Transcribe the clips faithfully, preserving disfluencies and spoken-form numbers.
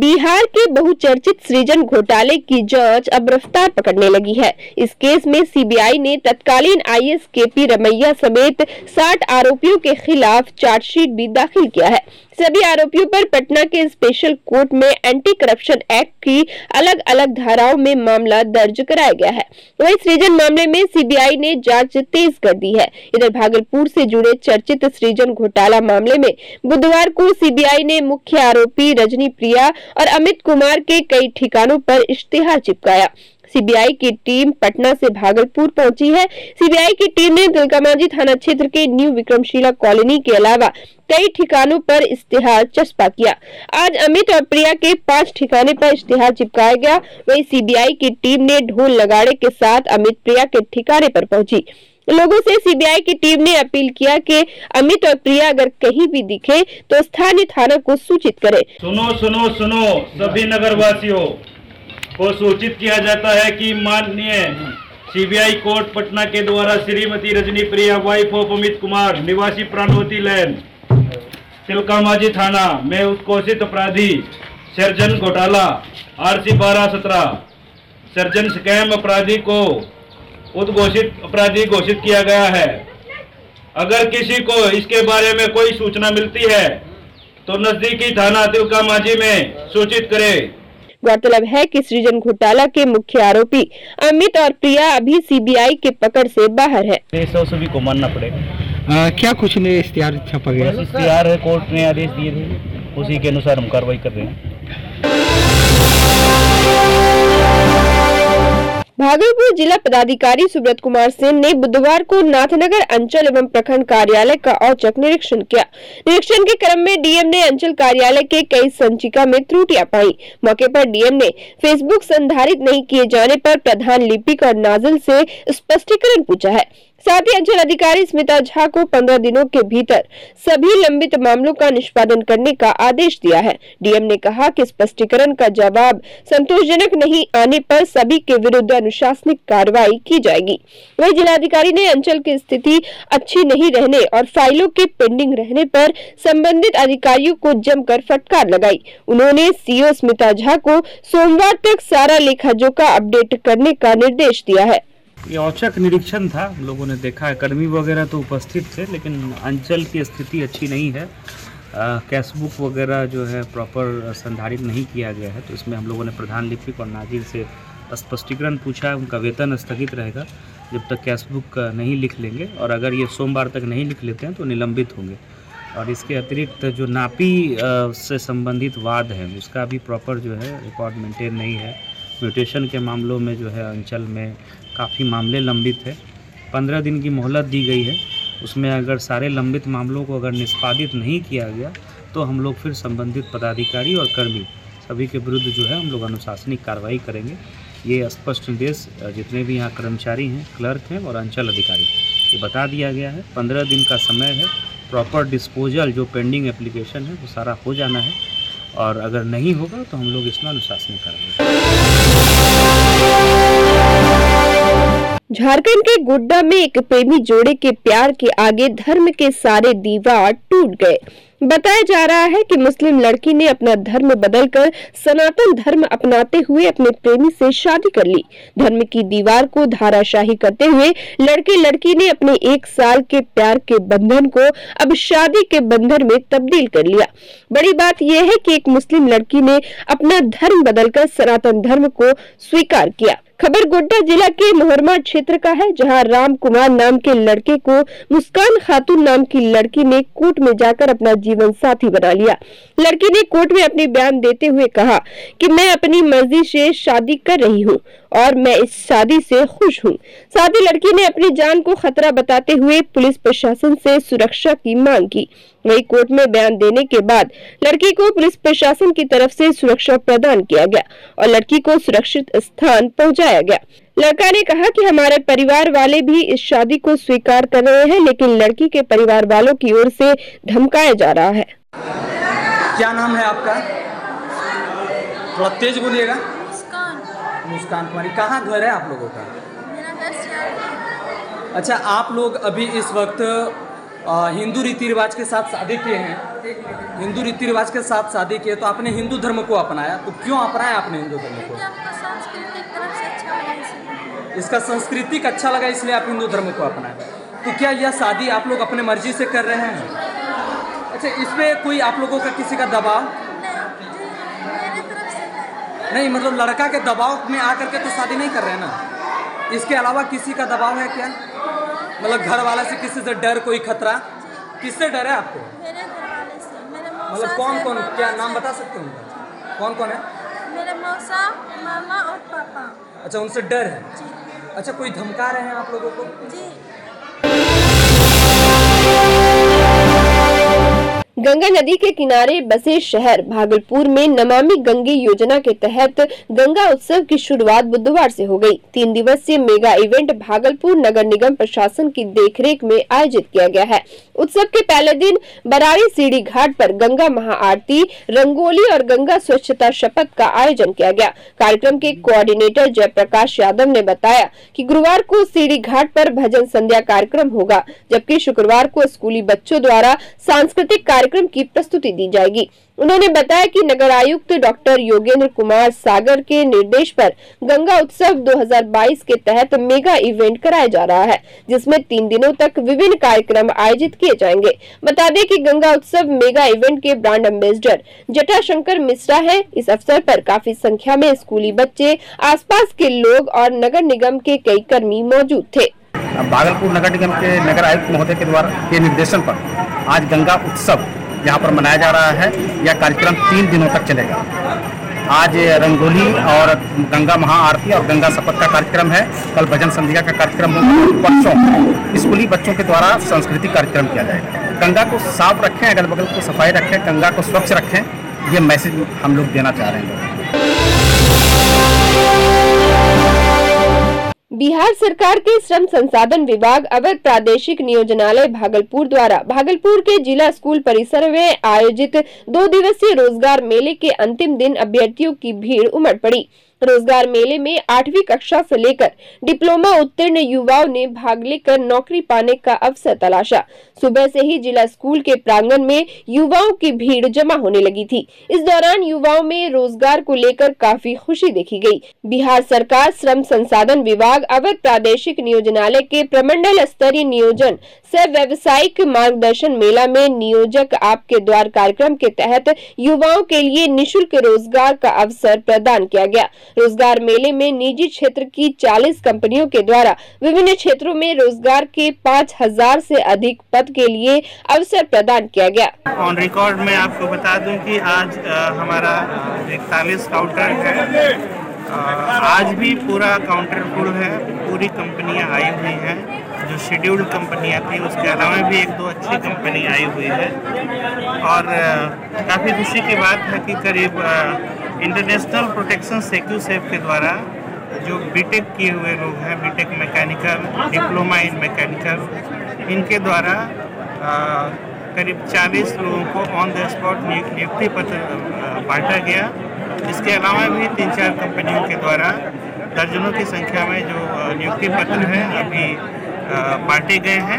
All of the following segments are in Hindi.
बिहार के बहुचर्चित सृजन घोटाले की जांच अब रफ्तार पकड़ने लगी है। इस केस में सीबीआई ने तत्कालीन आईएएस केपी रमैया समेत साठ आरोपियों के खिलाफ चार्जशीट भी दाखिल किया है। सभी आरोपियों पर पटना के स्पेशल कोर्ट में एंटी करप्शन एक्ट की अलग अलग धाराओं में मामला दर्ज कराया गया है। वहीं सृजन मामले में सीबीआई ने जांच तेज कर दी है। इधर भागलपुर से जुड़े चर्चित सृजन घोटाला मामले में बुधवार को सीबीआई ने मुख्य आरोपी रजनी प्रिया और अमित कुमार के कई ठिकानों पर इश्तिहार चिपकाया। सीबीआई की टीम पटना से भागलपुर पहुंची है। सीबीआई की टीम ने तिलकामांझी थाना क्षेत्र के न्यू विक्रमशिला कॉलोनी के अलावा कई ठिकानों पर इश्तिहार चस्पा किया। आज अमित और प्रिया के पांच ठिकाने पर इश्तिहार चिपकाया गया। वहीं सीबीआई की टीम ने ढोल नगाड़े के साथ अमित प्रिया के ठिकाने पर पहुंची। लोगों से सीबीआई की टीम ने अपील किया कि अमित और प्रिया अगर कहीं भी दिखे तो स्थानीय थाना को सूचित करें। सुनो सुनो सुनो सभी नगरवासियों को सूचित किया जाता है कि माननीय सीबीआई कोर्ट पटना के द्वारा श्रीमती रजनी प्रिया वाइफ ऑफ अमित कुमार निवासी प्राणवती लैन तिलकामांझी थाना में उत्कोषित अपराधी सृजन घोटाला आरसी बारह सत्रह सृजन स्कैम अपराधी को उद्घोषित अपराधी घोषित किया गया है। अगर किसी को इसके बारे में कोई सूचना मिलती है तो नजदीकी थाना तिलकामांझी में सूचित करें। गौरतलब है कि सृजन घोटाला के मुख्य आरोपी अमित और प्रिया अभी सीबीआई के पकड़ से बाहर है। सभी को मानना पड़ेगा। क्या कुछ ने इश्तिहार छपा गया? इश्तिहार है, कोर्ट ने आदेश दिए थे, उसी के अनुसार हम कार्रवाई कर रहे हैं। भागलपुर जिला पदाधिकारी सुब्रत कुमार सेन ने बुधवार को नाथनगर अंचल एवं प्रखंड कार्यालय का औचक निरीक्षण किया। निरीक्षण के क्रम में डीएम ने अंचल कार्यालय के कई संचिका में त्रुटियां पाई। मौके पर डीएम ने फेसबुक संधारित नहीं किए जाने पर प्रधान लिपिक और नाजिल से स्पष्टीकरण पूछा है। साथ ही अंचल अधिकारी स्मिता झा को पंद्रह दिनों के भीतर सभी लंबित मामलों का निष्पादन करने का आदेश दिया है। डीएम ने कहा कि स्पष्टीकरण का जवाब संतोषजनक नहीं आने पर सभी के विरुद्ध अनुशासनिक कार्रवाई की जाएगी। वहीं जिलाधिकारी ने अंचल की स्थिति अच्छी नहीं रहने और फाइलों के पेंडिंग रहने पर संबंधित अधिकारियों को जमकर फटकार लगाई। उन्होंने सीओ स्मिता झा को सोमवार तक सारा लेखा जोखा अपडेट करने का निर्देश दिया है। ये औचक निरीक्षण था। लोगों ने देखा है, कर्मी वगैरह तो उपस्थित थे, लेकिन अंचल की स्थिति अच्छी नहीं है। कैशबुक वगैरह जो है प्रॉपर संधारित नहीं किया गया है, तो इसमें हम लोगों ने प्रधान लिपिक और नाजिर से स्पष्टीकरण पूछा है। उनका वेतन स्थगित रहेगा जब तक कैशबुक नहीं लिख लेंगे, और अगर ये सोमवार तक नहीं लिख लेते हैं तो निलंबित होंगे। और इसके अतिरिक्त जो नापी से संबंधित वाद है उसका भी प्रॉपर जो है रिकॉर्ड मेंटेन नहीं है। म्यूटेशन के मामलों में जो है अंचल में काफ़ी मामले लंबित है। पंद्रह दिन की मोहलत दी गई है, उसमें अगर सारे लंबित मामलों को अगर निष्पादित नहीं किया गया तो हम लोग फिर संबंधित पदाधिकारी और कर्मी सभी के विरुद्ध जो है हम लोग अनुशासनिक कार्रवाई करेंगे। ये स्पष्ट निर्देश जितने भी यहाँ कर्मचारी हैं, क्लर्क हैं और अंचल अधिकारी, ये बता दिया गया है। पंद्रह दिन का समय है। प्रॉपर डिस्पोजल जो पेंडिंग एप्लीकेशन है वो सारा हो जाना है, और अगर नहीं होगा तो हम लोग इसमें अनुशासनिक कार्रवाई। झारखंड के गोड्डा में एक प्रेमी जोड़े के प्यार के आगे धर्म के सारे दीवार टूट गए। बताया जा रहा है कि मुस्लिम लड़की ने अपना धर्म बदलकर सनातन धर्म अपनाते हुए अपने प्रेमी से शादी कर ली। धर्म की दीवार को धाराशाही करते हुए लड़के लड़की ने अपने एक साल के प्यार के बंधन को अब शादी के बंधन में तब्दील कर लिया। बड़ी बात यह है कि एक मुस्लिम लड़की ने अपना धर्म बदलकर सनातन धर्म को स्वीकार किया। खबर गोड्डा जिला के मोहरमा क्षेत्र का है, जहां राम कुमार नाम के लड़के को मुस्कान खातून नाम की लड़की ने कोर्ट में जाकर अपना जीवन साथी बना लिया। लड़की ने कोर्ट में अपनी बयान देते हुए कहा कि मैं अपनी मर्जी से शादी कर रही हूं और मैं इस शादी से खुश हूं। साथ ही लड़की ने अपनी जान को खतरा बताते हुए पुलिस प्रशासन से सुरक्षा की मांग की। वहीं कोर्ट में बयान देने के बाद लड़की को पुलिस प्रशासन की तरफ से सुरक्षा प्रदान किया गया और लड़की को सुरक्षित स्थान पहुंचाया गया। लड़का ने कहा कि हमारे परिवार वाले भी इस शादी को स्वीकार कर रहे हैं, लेकिन लड़की के परिवार वालों की ओर से धमकाया जा रहा है। क्या नाम है आपका? थोड़ा तेज बोलिएगा। मुस्कान। मुस्कान कुमारी। कहाँ घर है आप लोगों का? मेरा घर सियार। अच्छा, आप लोग अभी इस वक्त आ, हिंदू रीति रिवाज के साथ शादी किए हैं, हिंदू रीति रिवाज के साथ शादी किए, तो आपने हिंदू धर्म को अपनाया, तो क्यों अपनाया आपने हिंदू धर्म को? इसका सांस्कृतिक अच्छा लगा इसलिए आप हिंदू धर्म को अपनाए। तो क्या यह शादी आप लोग अपने मर्जी से कर रहे हैं? अच्छा, इसमें कोई आप लोगों का किसी का दबाव नहीं, मतलब लड़का के दबाव में आकर के तो शादी नहीं कर रहे हैं ना? इसके अलावा किसी का दबाव है क्या? मतलब घर वाला से, किसी से डर, कोई खतरा? किससे डर है आपको? मेरे घर वाले से, मेरे मौसा मतलब कौन से, कौन, मामा क्या से। नाम बता सकते हो उनका? कौन कौन है? मेरे मौसा, मामा और पापा। अच्छा, उनसे डर है। जी अच्छा, कोई धमका रहे हैं आप लोगों को? जी। गंगा नदी के किनारे बसे शहर भागलपुर में नमामि गंगे योजना के तहत गंगा उत्सव की शुरुआत बुधवार से हो गई। तीन दिवसीय मेगा इवेंट भागलपुर नगर निगम प्रशासन की देखरेख में आयोजित किया गया है। उत्सव के पहले दिन बरारी सीढ़ी घाट पर गंगा महाआरती, रंगोली और गंगा स्वच्छता शपथ का आयोजन किया गया। कार्यक्रम के कोऑर्डिनेटर जयप्रकाश यादव ने बताया कि गुरुवार को सीढ़ी घाट पर भजन संध्या कार्यक्रम होगा, जबकि शुक्रवार को स्कूली बच्चों द्वारा सांस्कृतिक कार्यक्रम की प्रस्तुति दी जाएगी। उन्होंने बताया कि नगर आयुक्त डॉक्टर योगेंद्र कुमार सागर के निर्देश पर गंगा उत्सव दो हज़ार बाईस के तहत मेगा इवेंट कराया जा रहा है, जिसमें तीन दिनों तक विभिन्न कार्यक्रम आयोजित किए जाएंगे। बता दें कि गंगा उत्सव मेगा इवेंट के ब्रांड एम्बेसडर जटाशंकर मिश्रा हैं। इस अवसर पर काफी संख्या में स्कूली बच्चे, आसपास के लोग और नगर निगम के कई कर्मी मौजूद थे। भागलपुर नगर निगम के नगर आयुक्त महोदय के द्वारा के निर्देशन पर आज गंगा उत्सव यहाँ पर मनाया जा रहा है। यह कार्यक्रम तीन दिनों तक चलेगा। आज रंगोली और गंगा महाआरती और गंगा शपथ का कार्यक्रम है। कल भजन संध्या का कार्यक्रम होगा। परसों स्कूली बच्चों के द्वारा सांस्कृतिक कार्यक्रम किया जाएगा। गंगा को साफ रखें, अगल बगल को सफाई रखें, गंगा को स्वच्छ रखें, ये मैसेज हम लोग देना चाह रहे हैं। बिहार सरकार के श्रम संसाधन विभाग अवध प्रादेशिक नियोजनालय भागलपुर द्वारा भागलपुर के जिला स्कूल परिसर में आयोजित दो दिवसीय रोजगार मेले के अंतिम दिन अभ्यर्थियों की भीड़ उमड़ पड़ी। रोजगार मेले में आठवीं कक्षा से लेकर डिप्लोमा उत्तीर्ण युवाओं ने भाग लेकर नौकरी पाने का अवसर तलाशा। सुबह से ही जिला स्कूल के प्रांगण में युवाओं की भीड़ जमा होने लगी थी। इस दौरान युवाओं में रोजगार को लेकर काफी खुशी देखी गई। बिहार सरकार श्रम संसाधन विभाग अवध प्रादेशिक नियोजनालय के प्रमंडल स्तरीय नियोजन सह व्यावसायिक मार्गदर्शन मेला में नियोजक आपके द्वार कार्यक्रम के तहत युवाओं के लिए निःशुल्क रोजगार का अवसर प्रदान किया गया। रोजगार मेले में निजी क्षेत्र की चालीस कंपनियों के द्वारा विभिन्न क्षेत्रों में रोजगार के पाँच हज़ार से अधिक पद के लिए अवसर प्रदान किया गया। ऑन रिकॉर्ड में आपको बता दूं कि आज आ, हमारा इकतालीस काउंटर है। आ, आज भी पूरा काउंटर फुल है। पूरी कंपनियां आई हुई हैं, जो शेड्यूल्ड कंपनियां थी उसके अलावा भी एक दो अच्छी कंपनी आई हुई है। और काफ़ी खुशी की बात है कि करीब इंटरनेशनल प्रोटेक्शन सेक्यू सेफ के द्वारा जो बीटेक किए हुए लोग हैं, BTech mechanical, diploma in mechanical, इनके द्वारा आ, करीब चालीस लोगों को ऑन द स्पॉट नियुक्ति पत्र बांटा गया। इसके अलावा भी तीन चार कंपनियों के द्वारा दर्जनों की संख्या में जो नियुक्ति पत्र हैं अभी बांटे गए हैं।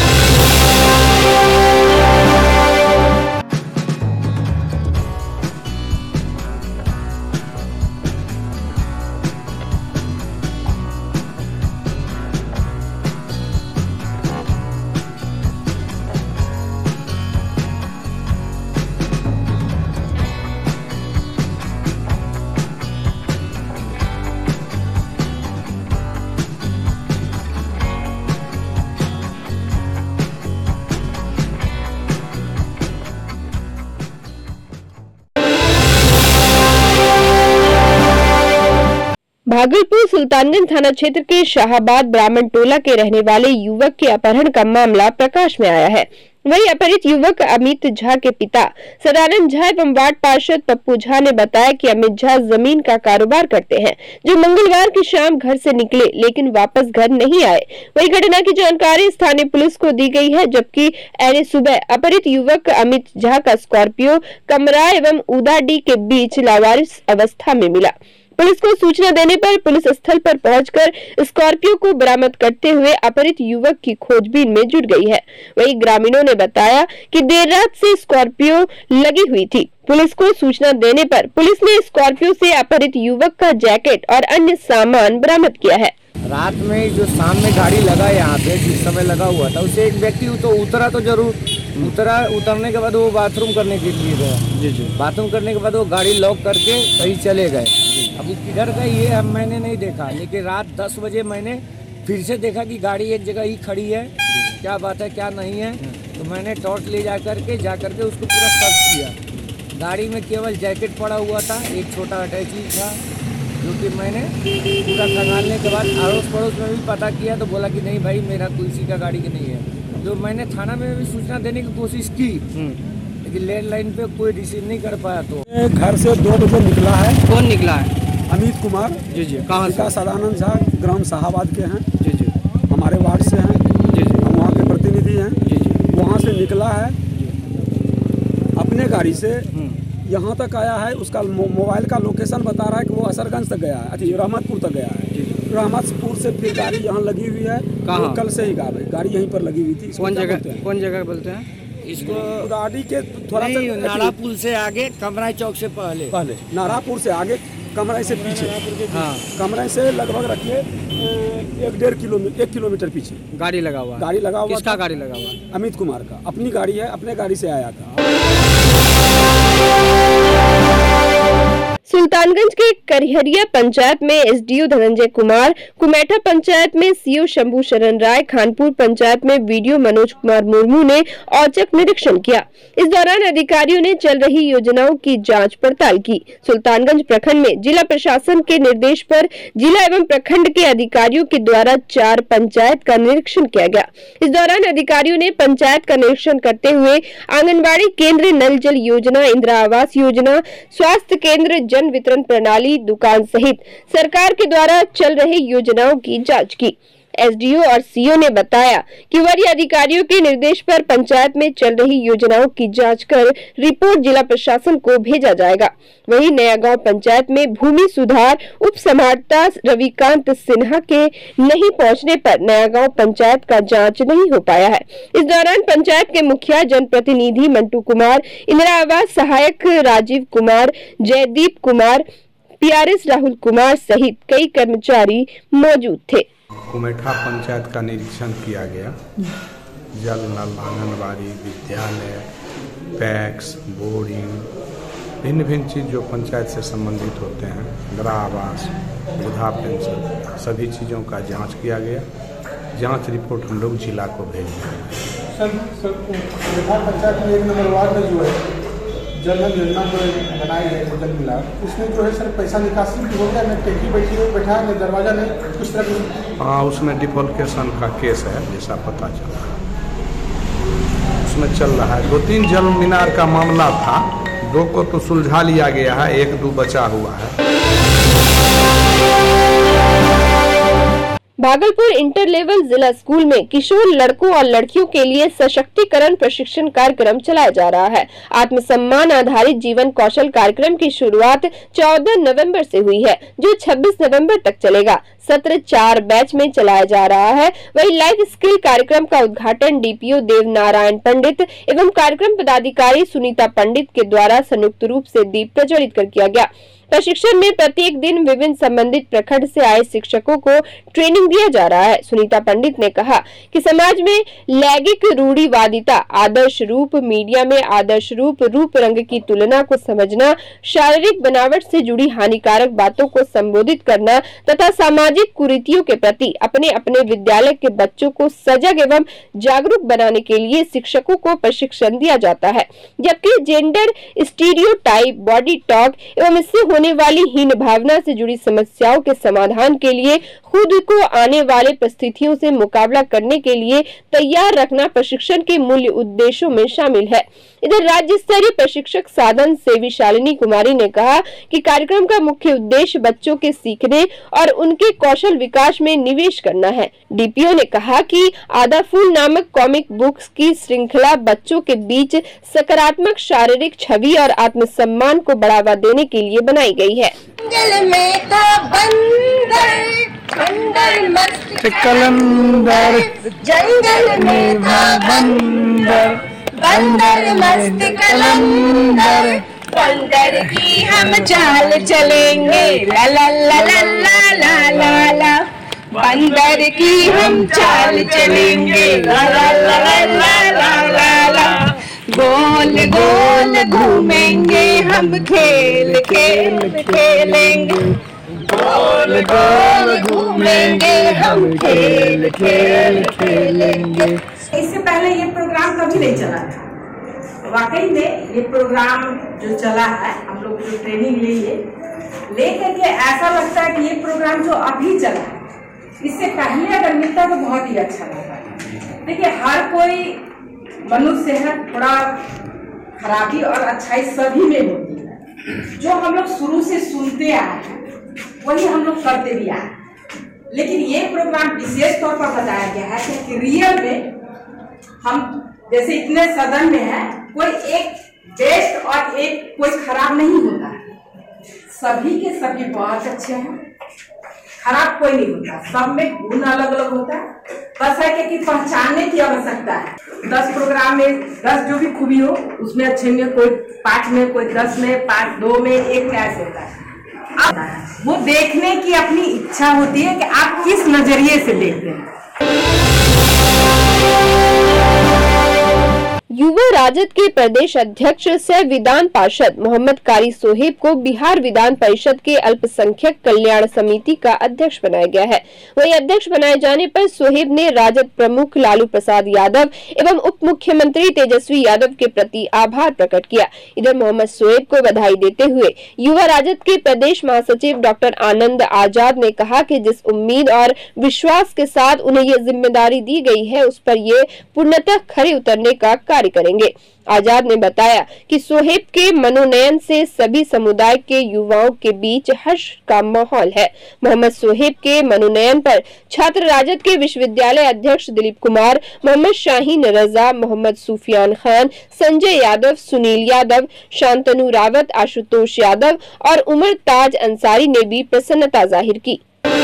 भागलपुर सुल्तानगंज थाना क्षेत्र के शाहाबाद ब्राह्मण टोला के रहने वाले युवक के अपहरण का मामला प्रकाश में आया है। वही अपहरित युवक अमित झा के पिता सदानंद झा एवं वार्ड पार्षद पप्पू झा ने बताया कि अमित झा जमीन का कारोबार करते हैं, जो मंगलवार की शाम घर से निकले लेकिन वापस घर नहीं आए। वही घटना की जानकारी स्थानीय पुलिस को दी गई है, जबकि अरे सुबह अपहरित युवक अमित झा का स्कॉर्पियो कमरा एवं उदाडी के बीच लावारिस अवस्था में मिला। पुलिस को सूचना देने पर पुलिस स्थल पर पहुंचकर स्कॉर्पियो को बरामद करते हुए अपहृत युवक की खोजबीन में जुट गई है। वहीं ग्रामीणों ने बताया कि देर रात से स्कॉर्पियो लगी हुई थी। पुलिस को सूचना देने पर पुलिस ने स्कॉर्पियो से अपहृत युवक का जैकेट और अन्य सामान बरामद किया है। रात में जो शाम में गाड़ी लगा यहाँ पे जिस समय लगा हुआ था उसे एक व्यक्ति तो उतरा तो जरूर उतरा उतरने के बाद वो बाथरूम करने के लिए गया। जी जी बाथरूम करने के बाद वो गाड़ी लॉक करके कहीं चले गए। अब किधर गए ये हम मैंने नहीं देखा, लेकिन रात दस बजे मैंने फिर से देखा कि गाड़ी एक जगह ही खड़ी है। क्या बात है क्या नहीं है, तो मैंने टॉर्च ले जा करके जा करके उसको पूरा सर्च किया। गाड़ी में केवल जैकेट पड़ा हुआ था, एक छोटा अटैची था, जो कि मैंने पूरा खंगालने के बाद अड़ोस पड़ोस में भी पता किया तो बोला कि नहीं भाई मेरा तुलसी का गाड़ी की नहीं है। जो मैंने थाना में भी सूचना देने की कोशिश की लेकिन लैंडलाइन पे कोई रिसीव नहीं कर पाया। तो घर से दो बजे निकला है। कौन निकला है? अमित कुमार। जी जी कहाँ से? सदानंद झा ग्राम शाहाबाद के हैं। जी जी हमारे वार्ड से हैं। जी जी हम वहाँ के प्रतिनिधि हैं। जी जी वहाँ से निकला है अपने गाड़ी से यहाँ तक आया है। उसका मोबाइल का लोकेशन बता रहा है कि वो असरगंज तक गया है, अति रहमतपुर तक गया है। रहमतपुर से फिर गाड़ी यहाँ लगी हुई है। कहाँ? कल से ही गाड़ी गाड़ी यहीं पर लगी हुई थी। कौन जगह कौन जगह बोलते हैं इसको? गाड़ी के थोड़ा सा नारा पुल से आगे कमरा चौक से पहले पहले नारापुर से आगे कमरा से पीछे। हाँ कमरा से लगभग रखिए एक डेढ़ किलोमीटर एक किलोमीटर पीछे गाड़ी लगा हुआ। गाड़ी लगा हुआ। किसका गाड़ी लगा हुआ? अमित कुमार का, अपनी गाड़ी है, अपने गाड़ी से आया था। सुल्तानगंज के करिहरिया पंचायत में एसडीओ धनंजय कुमार, कुमेठा पंचायत में सीओ शंभू शरण राय, खानपुर पंचायत में वीडियो मनोज कुमार मुर्मू ने औचक निरीक्षण किया। इस दौरान अधिकारियों ने चल रही योजनाओं की जांच पड़ताल की। सुल्तानगंज प्रखंड में जिला प्रशासन के निर्देश पर जिला एवं प्रखंड के अधिकारियों के द्वारा चार पंचायत का निरीक्षण किया गया। इस दौरान अधिकारियों ने पंचायत का निरीक्षण करते हुए आंगनबाड़ी केंद्र, नल जल योजना, इंदिरा आवास योजना, स्वास्थ्य केंद्र, जन वितरण प्रणाली, दुकान सहित सरकार के द्वारा चल रही योजनाओं की जांच की। एसडीओ और सीओ ने बताया कि वरीय अधिकारियों के निर्देश पर पंचायत में चल रही योजनाओं की जांच कर रिपोर्ट जिला प्रशासन को भेजा जाएगा। वहीं नया गांव पंचायत में भूमि सुधार उप समाहर्ता रविकांत सिन्हा के नहीं पहुंचने पर नया गांव पंचायत का जांच नहीं हो पाया है। इस दौरान पंचायत के मुखिया जनप्रतिनिधि मंटू कुमार, इंदिरा आवास सहायक राजीव कुमार, जयदीप कुमार, पीआरएस राहुल कुमार सहित कई कर्मचारी मौजूद थे। कुमेठा पंचायत का निरीक्षण किया गया। जल नल, आंगनबाड़ी, विद्यालय, पैक्स, बोरिंग, भिन्न भिन्न चीज़ जो पंचायत से संबंधित होते हैं, इंदिरा आवास, वृद्धा पेंशन, सभी चीज़ों का जांच किया गया। जांच रिपोर्ट हम लोग जिला को भेज देंगे। सर सर कुमेठा पंचायत में एक नंबर वार्ड में जो है जल नल योजना जो बनाई है जल मिला, उसमें जो है सर पैसा निकासी भी हो गया, न टैंकी बैठी हुई बैठा न दरवाजा नहीं कुछ तरह। हाँ, उसमें डिफॉल्केशन का केस है जैसा पता चला, उसमें चल रहा है। दो तीन जल मीनार का मामला था, दो को तो सुलझा लिया गया है, एक दो बचा हुआ है। भागलपुर इंटर लेवल जिला स्कूल में किशोर लड़कों और लड़कियों के लिए सशक्तिकरण प्रशिक्षण कार्यक्रम चलाया जा रहा है। आत्मसम्मान आधारित जीवन कौशल कार्यक्रम की शुरुआत चौदह नवंबर से हुई है, जो छब्बीस नवंबर तक चलेगा। सत्र चार बैच में चलाया जा रहा है। वही लाइफ स्किल कार्यक्रम का उद्घाटन डीपीओ देव नारायण पंडित एवं कार्यक्रम पदाधिकारी सुनीता पंडित के द्वारा संयुक्त रूप से दीप प्रज्वलित कर किया गया। प्रशिक्षण में प्रत्येक दिन विभिन्न संबंधित प्रखंड से आए शिक्षकों को ट्रेनिंग दिया जा रहा है। सुनीता पंडित ने कहा कि समाज में लैंगिक रूढ़िवादिता, आदर्श रूप, मीडिया में आदर्श रूप, रूप रंग की तुलना को समझना, शारीरिक बनावट से जुड़ी हानिकारक बातों को संबोधित करना तथा सामाजिक कुरीतियों के प्रति अपने अपने विद्यालय के बच्चों को सजग एवं जागरूक बनाने के लिए शिक्षकों को प्रशिक्षण दिया जाता है। जबकि जेंडर स्टीरियोटाइप, बॉडी टॉक एवं इससे होने वाली हीन भावना से जुड़ी समस्याओं के समाधान के लिए खुद को आने वाले परिस्थितियों से मुकाबला करने के लिए तैयार रखना प्रशिक्षण के मूल्य उद्देश्यों में शामिल है। इधर राज्य स्तरीय प्रशिक्षक साधन सेवी शालिनी कुमारी ने कहा कि कार्यक्रम का मुख्य उद्देश्य बच्चों के सीखने और उनके कौशल विकास में निवेश करना है। डीपीओ ने कहा कि आधा फूल नामक कॉमिक बुक्स की श्रृंखला बच्चों के बीच सकारात्मक शारीरिक छवि और आत्मसम्मान को बढ़ावा देने के लिए बनाई गई है। जंगल में था बंदर, बंदर मस्त कलंदर, जंगल में था बंदर, बंदर मस्त कलंदर, बंदर की हम चाल चलेंगे, ला ला ला ला ला ला ला ला, बंदर की हम चाल चलेंगे, ला ला ला ला ला ला ला ला, गोल गोल घूमेंगे हम, खेल खेल खेलेंगे, गोल गोल घूमेंगे हम, खेल खेल खेलेंगे। इससे पहले ये प्रोग्राम कभी नहीं चला था। वाकई में ये प्रोग्राम जो चला है, हम लोग जो ट्रेनिंग लिए लेकर के ऐसा लगता है कि ये प्रोग्राम जो अभी चला है, इससे पहले अगर मिलता तो बहुत ही अच्छा लगता। देखिए, हर कोई मनुष्य है, थोड़ा खराबी और अच्छाई सभी में होती है। जो हम लोग शुरू से सुनते आए हैं वही हम लोग करते भी आए, लेकिन ये प्रोग्राम विशेष तौर पर बताया गया है कि रियल में हम जैसे इतने सदन में है, कोई एक बेस्ट और एक कोई खराब नहीं होता है, सभी के सभी बहुत अच्छे हैं, खराब कोई नहीं होता, सब में गुण अलग अलग होता है। बस है कि पहचानने की आवश्यकता है। दस प्रोग्राम में दस जो भी खूबी हो उसमें अच्छे में, कोई पाँच में, कोई दस में, पाँच दो में, एक कैसे होता है। अब वो देखने की अपनी इच्छा होती है कि आप किस नजरिए से देखते हैं। युवा राजद के प्रदेश अध्यक्ष सह विधान पार्षद मोहम्मद कारी सोहेब को बिहार विधान परिषद के अल्पसंख्यक कल्याण समिति का अध्यक्ष बनाया गया है। वहीं अध्यक्ष बनाए जाने पर सोहेब ने राजद प्रमुख लालू प्रसाद यादव एवं उप मुख्यमंत्री तेजस्वी यादव के प्रति आभार प्रकट किया। इधर मोहम्मद सोहेब को बधाई देते हुए युवा राजद के प्रदेश महासचिव डॉक्टर आनंद आजाद ने कहा कि जिस उम्मीद और विश्वास के साथ उन्हें ये जिम्मेदारी दी गई है, उस पर ये पूर्णतः खरे उतरने का कार्य करेंगे। आजाद ने बताया कि सोहेब के मनोनयन से सभी समुदाय के युवाओं के बीच हर्ष का माहौल है। मोहम्मद सोहेब के मनोनयन पर छात्र राजद के विश्वविद्यालय अध्यक्ष दिलीप कुमार, मोहम्मद शाहीन रजा, मोहम्मद सुफियान खान, संजय यादव, सुनील यादव, शांतनु रावत, आशुतोष यादव और उमर ताज अंसारी ने भी प्रसन्नता जाहिर की।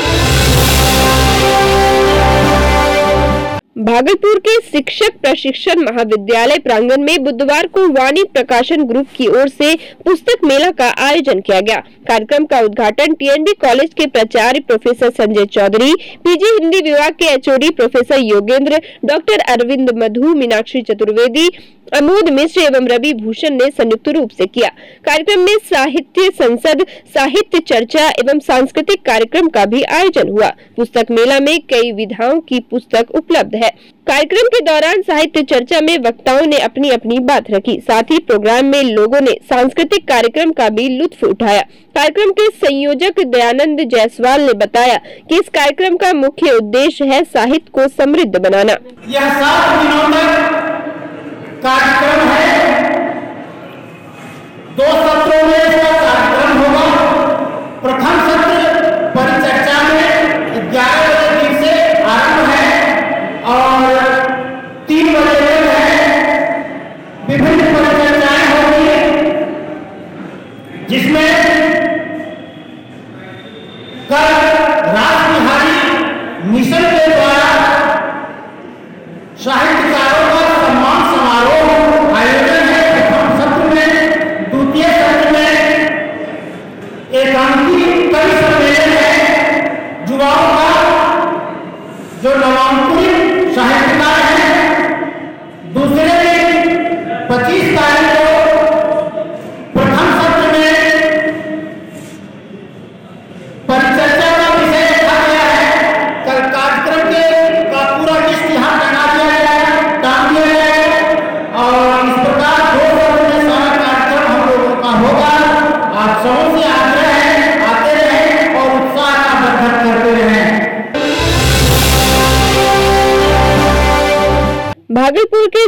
भागलपुर के शिक्षक प्रशिक्षण महाविद्यालय प्रांगण में बुधवार को वाणी प्रकाशन ग्रुप की ओर से पुस्तक मेला का आयोजन किया गया। कार्यक्रम का उद्घाटन टीएनडी कॉलेज के प्राचार्य प्रोफेसर संजय चौधरी, पीजी हिंदी विभाग के HOD professor Yogendra, doctor Arvind Madhu, Meenakshi Chaturvedi, Amod Mishra एवं रवि भूषण ने संयुक्त रूप से किया। कार्यक्रम में साहित्य संसद, साहित्य चर्चा एवं सांस्कृतिक कार्यक्रम का भी आयोजन हुआ। पुस्तक मेला में कई विधाओं की पुस्तक उपलब्ध है। कार्यक्रम के दौरान साहित्य चर्चा में वक्ताओं ने अपनी अपनी बात रखी। साथ ही प्रोग्राम में लोगों ने सांस्कृतिक कार्यक्रम का भी लुत्फ उठाया। कार्यक्रम के संयोजक दयानंद जायसवाल ने बताया कि इस कार्यक्रम का मुख्य उद्देश्य है साहित्य को समृद्ध बनाना। यह सात दिनों तक कार्यक्रम है। दो सत्रों में इसका कार्यक्रम होगा। प्रथम सत्र परिचर्चा में ग्यारह बजे दिन से आरंभ है और तीन बजे तक है। विभिन्न परिचर्चाएं होंगी, जिसमें कल रासबिहारी मिशन के द्वारा साहित्यकारों का सम्मान समारोह आयोजित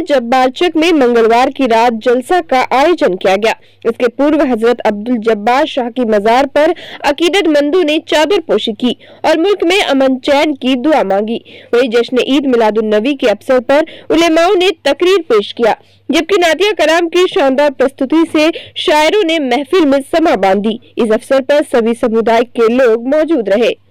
जब्बारचक में मंगलवार की रात जलसा का आयोजन किया गया। इसके पूर्व हजरत अब्दुल जब्बार शाह की मजार पर अकीदतमंदों ने चादर पोशी की और मुल्क में अमन चैन की दुआ मांगी। वहीं जश्न ईद मिलादुन नबी के अवसर पर उलेमाओं ने तकरीर पेश किया, जबकि नातिया कलाम की शानदार प्रस्तुति से शायरों ने महफिल में समा बांधी। इस अवसर पर सभी समुदाय के लोग मौजूद रहे।